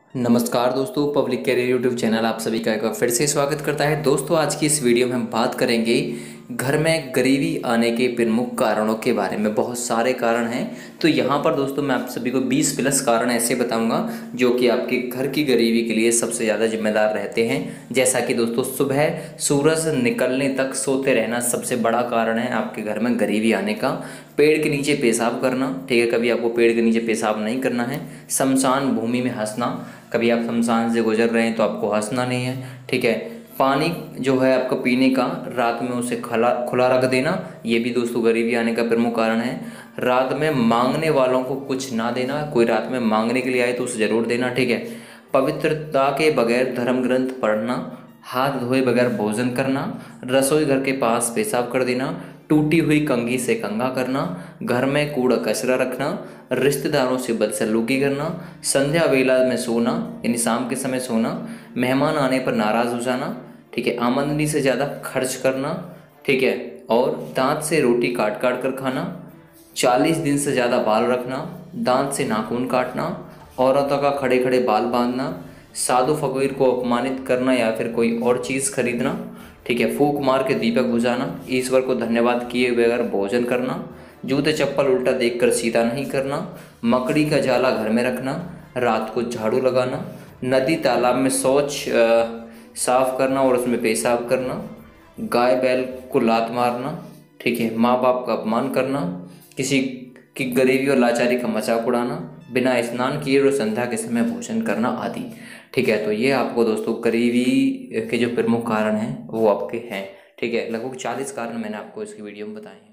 नमस्कार दोस्तों, public career YouTube channel आप सभी का एक बार फिर से स्वागत करता है। दोस्तों, आज की इस वीडियो में हम बात करेंगे घर में गरीबी आने के प्रमुख कारणों के बारे में। बहुत सारे कारण हैं, तो यहाँ पर दोस्तों मैं आप सभी को 20 प्लस कारण ऐसे बताऊंगा जो कि आपके घर की गरीबी के लिए सबसे ज़्यादा जिम्मेदार रहते हैं। जैसा कि दोस्तों सुबह सूरज निकलने तक सोते रहना सबसे बड़ा कारण है आपके घर में गरीबी आने का। पेड़ के नीचे पेशाब करना, ठीक है, कभी आपको पेड़ के नीचे पेशाब नहीं करना है। शमशान भूमि में हंसना, कभी आप शमशान से गुजर रहे हैं तो आपको हंसना नहीं है, ठीक है। पानी जो है आपका पीने का, रात में उसे खुला खुला रख देना, ये भी दोस्तों गरीबी आने का प्रमुख कारण है। रात में मांगने वालों को कुछ ना देना, कोई रात में मांगने के लिए आए तो उसे जरूर देना, ठीक है। पवित्रता के बगैर धर्म ग्रंथ पढ़ना, हाथ धोए बगैर भोजन करना, रसोई घर के पास पेशाब कर देना, टूटी हुई कंघी से कंघा करना, घर में कूड़ा कचरा रखना, रिश्तेदारों से बदसलूकी करना, संध्या वेला में सोना यानी शाम के समय सोना, मेहमान आने पर नाराज हो जाना, ठीक है, आमदनी से ज़्यादा खर्च करना, ठीक है, और दांत से रोटी काट काट कर खाना, 40 दिन से ज़्यादा बाल रखना, दांत से नाखून काटना, औरतों का खड़े खड़े बाल बांधना, साधु फकीर को अपमानित करना या फिर कोई और चीज़ खरीदना, ठीक है, फूंक मार के दीपक बुझाना, ईश्वर को धन्यवाद किए बगैर भोजन करना, जूते चप्पल उल्टा देखकर सीधा नहीं करना, मकड़ी का जाला घर में रखना, रात को झाड़ू लगाना, नदी तालाब में शौच साफ करना और उसमें पेशाब करना, गाय बैल को लात मारना, ठीक है, माँ बाप का अपमान करना, किसी की गरीबी और लाचारी का मजाक उड़ाना, बिना स्नान किए और संध्या के समय भोजन करना आदि, ठीक है। तो ये आपको दोस्तों गरीबी के जो प्रमुख कारण हैं वो आपके हैं, ठीक है। लगभग 40 कारण मैंने आपको इसकी वीडियो में बताए हैं।